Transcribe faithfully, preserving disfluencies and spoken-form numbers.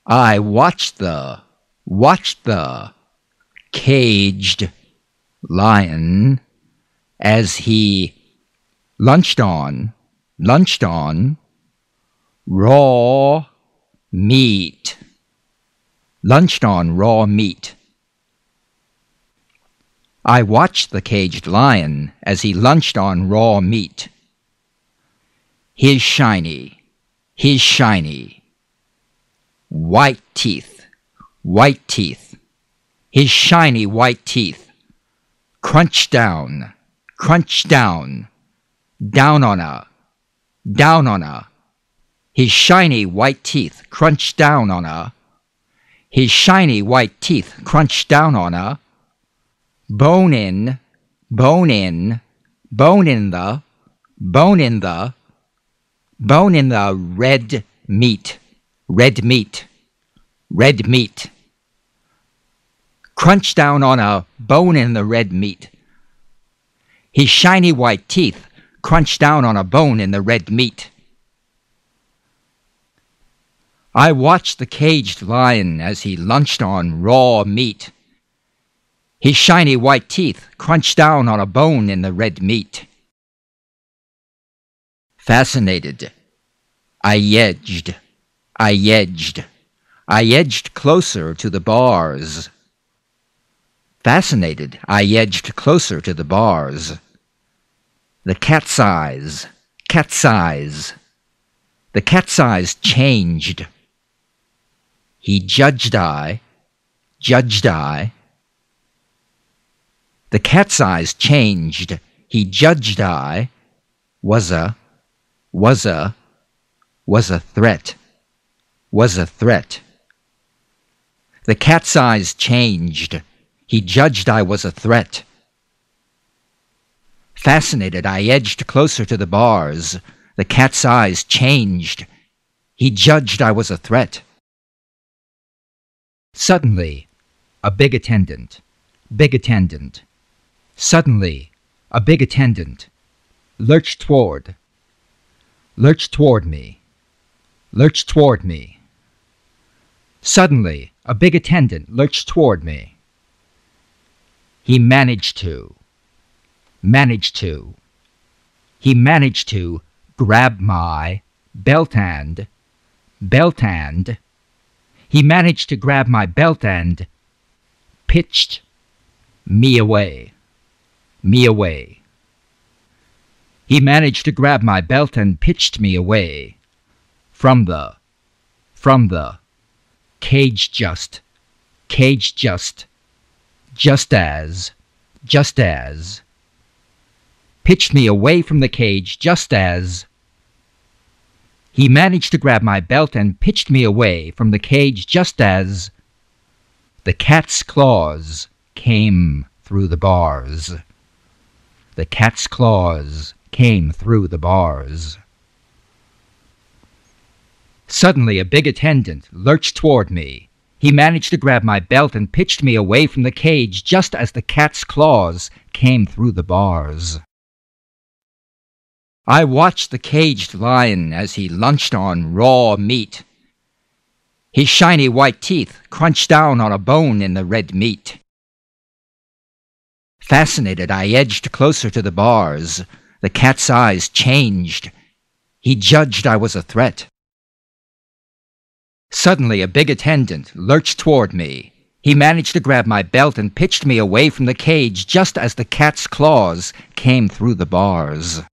I watched the, watched the caged lion as he lunched on, lunched on raw meat, lunched on raw meat. I watched the caged lion as he lunched on raw meat. His shiny, his shiny, white teeth, white teeth, his shiny white teeth, crunched down, crunched down, down on a, down on a, his shiny white teeth crunched down on a, his shiny white teeth crunched down on a, bone in, bone in, bone in the, bone in the, bone in the red meat, red meat, red meat. Crunch down on a bone in the red meat. His shiny white teeth crunch down on a bone in the red meat. I watched the caged lion as he lunched on raw meat. His shiny white teeth crunched down on a bone in the red meat. Fascinated. I edged. I edged. I edged closer to the bars. Fascinated, I edged closer to the bars. The cat's eyes, cat's eyes. The cat's eyes changed. He judged I, judged I. The cat's eyes changed. He judged I was a, was a, was a threat, was a threat. The cat's eyes changed. He judged I was a threat. Fascinated, I edged closer to the bars. The cat's eyes changed. He judged I was a threat. Suddenly, a big attendant, big attendant. Suddenly, a big attendant lurched toward, lurched toward me, lurched toward me. Suddenly, a big attendant lurched toward me. He managed to, managed to, he managed to grab my belt and, belt and, he managed to grab my belt and pitched me away, me away. He managed to grab my belt and pitched me away from the, from the, cage just, cage just, just as, just as, pitched me away from the cage just as, he managed to grab my belt and pitched me away from the cage just as the cat's claws came through the bars. The cat's claws came through the bars. Suddenly, a big attendant lurched toward me. He managed to grab my belt and pitched me away from the cage just as the cat's claws came through the bars. I watched the caged lion as he lunched on raw meat. His shiny white teeth crunched down on a bone in the red meat. Fascinated, I edged closer to the bars. The cat's eyes changed. He judged I was a threat. Suddenly, a big attendant lurched toward me. He managed to grab my belt and pitched me away from the cage just as the cat's claws came through the bars.